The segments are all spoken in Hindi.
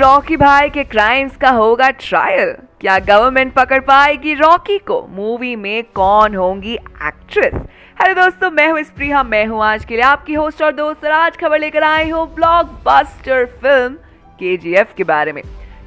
रॉकी भाई के क्राइम्स का होगा ट्रायल? क्या गवर्नमेंट पकड़ पाएगी रॉकी को? मूवी में कौन होंगी एक्ट्रेस? हेलो दोस्तों, मैं हूं स्प्रिया, मैं हूं आज के लिए आपकी होस्ट और दोस्त। और आज खबर लेकर आई हूं ब्लॉकबस्टर फिल्म केजीएफ के बारे में।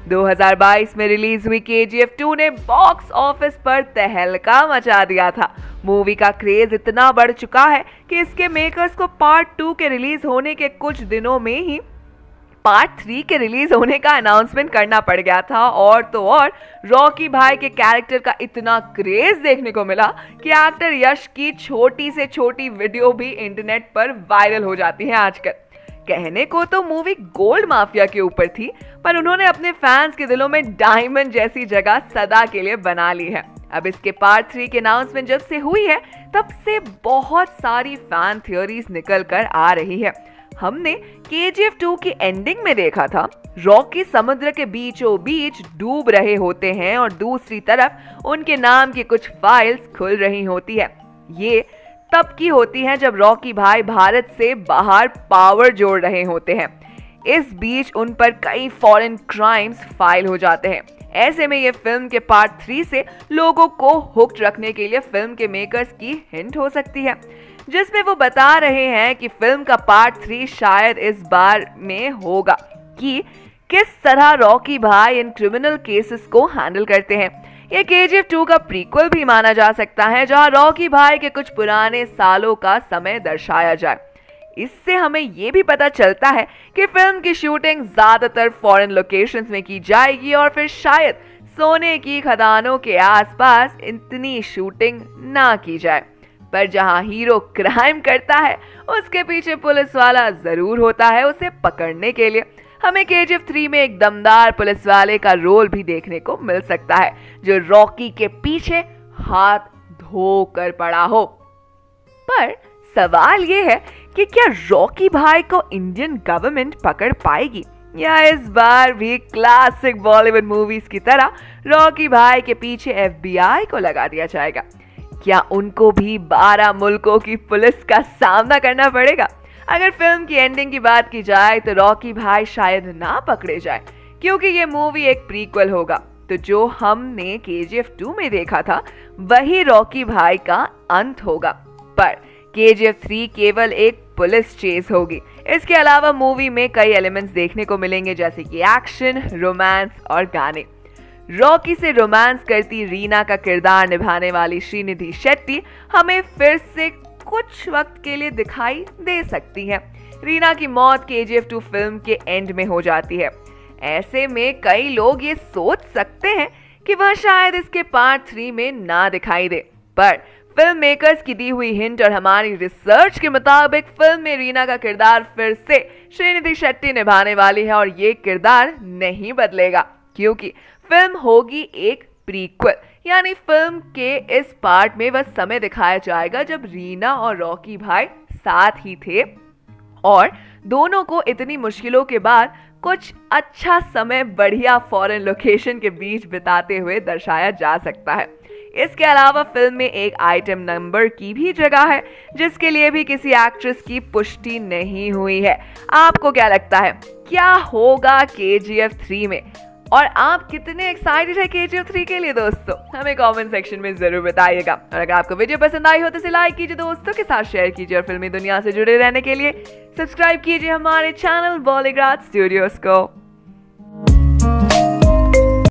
2022 में रिलीज हुई केजीएफ 2 ने बॉक्स ऑफिस पर तहलका मचा दिया था। मूवी का क्रेज इतना बढ़ चुका है कि इसके मेकर्स को पार्ट 2 के रिलीज होने के कुछ दिनों में ही पार्ट 3 के रिलीज होने का अनाउंसमेंट करना पड़ गया था। और तो और रॉकी भाई के कैरेक्टर का इतना क्रेज देखने को मिला कि एक्टर यश की छोटी से छोटी वीडियो भी इंटरनेट पर वायरल हो जाती है आजकल। कहने को तो मूवी गोल्ड माफिया के ऊपर थी, पर उन्होंने अपने फैंस के दिलों में डायमंड जैसी जगह सदा के लिए बना ली है। अब इसके पार्ट 3 की अनाउंसमेंट जब से हुई है तब से बहुत सारी फैन थ्योरीज निकल कर आ रही है। हमने केजीएफ 2 की एंडिंग में देखा था रॉकी समुद्र के बीचों बीच डूब रहे होते हैं और दूसरी तरफ उनके नाम की कुछ फाइल्स खुल रही होती है। ये तब की होती है जब रॉकी भाई भारत से बाहर पावर जोड़ रहे होते हैं। इस बीच उन पर कई फॉरेन क्राइम्स फाइल हो जाते हैं। ऐसे में ये फिल्म के पार्ट 3 से लोगों को हुक्ड रखने के लिए फिल्म के मेकर्स की हिंट हो सकती है, जिसमें वो बता रहे हैं कि फिल्म का पार्ट 3 शायद इस बार में होगा कि किस तरह रॉकी भाई इन क्रिमिनल केसेस को हैंडल करते हैं। ये केजीएफ 2 का प्रीक्वल भी माना जा सकता है, जहां रॉकी भाई के कुछ पुराने सालों का समय दर्शाया जाए। इससे हमें ये भी पता चलता है कि फिल्म की शूटिंग ज्यादातर फॉरेन लोकेशंस में की जाएगी और फिर शायद सोने की खदानों के आसपास इतनी शूटिंग ना की जाए। पर जहां हीरो क्राइम करता है उसके पीछे पुलिस वाला जरूर होता है उसे पकड़ने के लिए। हमें केजीएफ 3 में एक दमदार पुलिस वाले का रोल भी देखने को मिल सकता है, जो रॉकी के पीछे हाथ धोकर पड़ा हो। पर सवाल ये है कि क्या रॉकी भाई को इंडियन गवर्नमेंट पकड़ पाएगी, या इस बार भी क्लासिक बॉलीवुड मूवीज की तरह रॉकी भाई के पीछे एफबीआई को लगा दिया जाएगा? क्या उनको भी 12 मुल्कों की पुलिस का सामना करना पड़ेगा? अगर फिल्म की एंडिंग की बात की जाए तो रॉकी भाई शायद ना पकड़े जाए, क्योंकि ये मूवी एक प्रीक्वल होगा। तो जो हमने केजीएफ 2 में देखा था वही रॉकी भाई का अंत होगा। पर केजीएफ 3 केवल एक पुलिस चेस होगी। इसके अलावा मूवी में कई एलिमेंट्स देखने को मिलेंगे, जैसे कि एक्शन, रोमांस और गाने। रॉकी से रोमांस करती रीना का किरदार निभाने वाली श्रीनिधि शेट्टी हमें फिर से कुछ वक्त के लिए दिखाई दे सकती है। रीना की मौत केजीएफ 2 फिल्म के एंड में हो जाती है। ऐसे में कई लोग ये सोच सकते हैं कि वह शायद इसके पार्ट 3 में ना दिखाई दे। पर फिल्म मेकर्स की दी हुई हिंट और हमारी रिसर्च के मुताबिक फिल्म में रीना का किरदार फिर से श्रीनिधि शेट्टी निभाने वाली है और ये किरदार नहीं बदलेगा, क्योंकि फिल्म होगी एक प्रीक्वल। यानी फिल्म के इस पार्ट में वह समय दिखाया जाएगा जब रीना और रॉकी भाई साथ ही थे और दोनों को इतनी मुश्किलों के बाद कुछ अच्छा समय बढ़िया फॉरेन लोकेशन के बीच बिताते हुए दर्शाया जा सकता है। इसके अलावा फिल्म में एक आइटम नंबर की भी जगह है, जिसके लिए भी किसी एक्ट्रेस की पुष्टि नहीं हुई है। आपको क्या लगता है, क्या होगा केजीएफ 3 में? और आप कितने एक्साइटेड है केजीएफ 3 के लिए दोस्तों? हमें कमेंट सेक्शन में जरूर बताइएगा। और अगर आपको वीडियो पसंद आई हो तो इसे लाइक कीजिए, दोस्तों के साथ शेयर कीजिए और फिल्मी दुनिया से जुड़े रहने के लिए सब्सक्राइब कीजिए हमारे चैनल बॉलीग्राज स्टूडियोज को।